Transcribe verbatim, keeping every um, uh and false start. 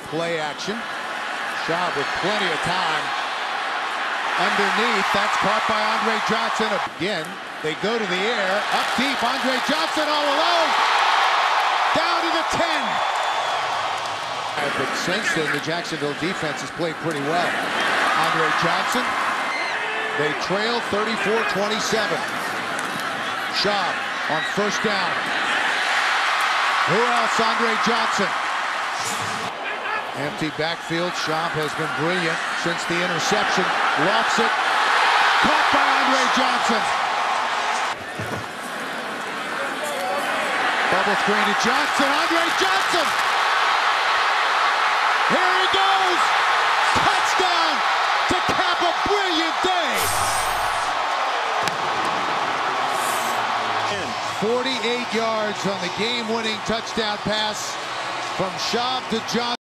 play action. Schaub with plenty of time. Underneath, that's caught by Andre Johnson. Again, they go to the air. Up deep, Andre Johnson all alone. Down to the ten. But since then, the Jacksonville defense has played pretty well. Andre Johnson. They trail thirty-four twenty-seven. Schaub on first down. Who else? Andre Johnson. Empty backfield. Schaub has been brilliant since the interception. Lofts it. Caught by Andre Johnson. Bubble screen to Johnson. Andre Johnson. Here he goes. Touchdown to cap a brilliant day. forty-eight yards on the game-winning touchdown pass from Schaub to Johnson.